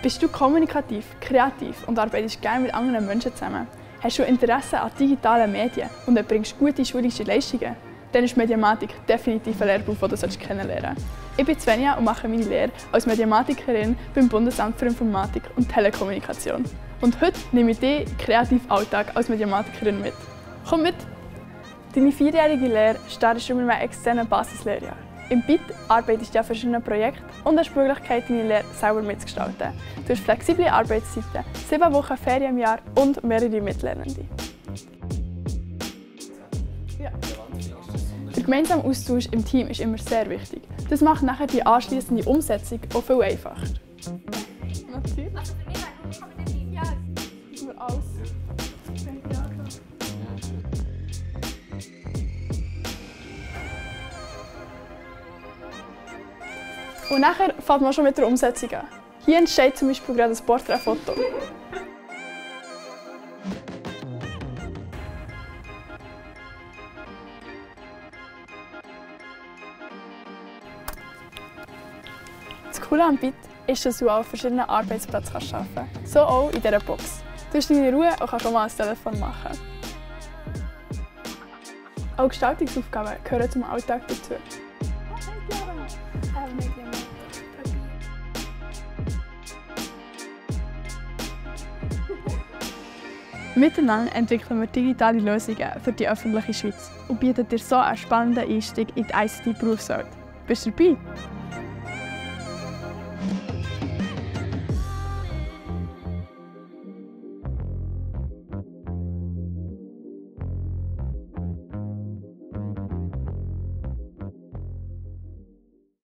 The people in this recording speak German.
Bist du kommunikativ, kreativ und arbeitest gerne mit anderen Menschen zusammen? Hast du Interesse an digitalen Medien und erbringst gute schulische Leistungen? Dann ist Mediamatik definitiv ein Lehrberuf, den du kennenlernen solltest. Ich bin Svenja und mache meine Lehre als Mediamatikerin beim Bundesamt für Informatik und Telekommunikation. Und heute nehme ich dich in den kreativen Alltag als Mediamatikerin mit. Komm mit! Deine 4-jährige Lehre startest du mit einem externen Basislehrjahr. Im BIT arbeitest du an verschiedenen Projekten und hast die Möglichkeit, deine Lehre selber mitzugestalten. Du hast flexible Arbeitszeiten, 7 Wochen Ferien im Jahr und mehrere Mitlernende. Der gemeinsame Austausch im Team ist immer sehr wichtig. Das macht nachher die anschliessende Umsetzung auch viel einfacher. Natürlich. Also für mich kann man den ja, Über alles. Und nachher fängt man schon mit der Umsetzung an. Hier entsteht zum Beispiel gerade ein Porträtfoto. Das Coole am BIT ist, dass du an verschiedenen Arbeitsplätzen arbeiten kannst. So auch in dieser Box. Du hast deine Ruhe und kannst auch mal ein Telefon machen. Auch Gestaltungsaufgaben gehören zum Alltag dazu. Miteinander entwickeln wir digitale Lösungen für die öffentliche Schweiz und bieten dir so einen spannenden Einstieg in die ICT-Berufswelt. Bist du dabei?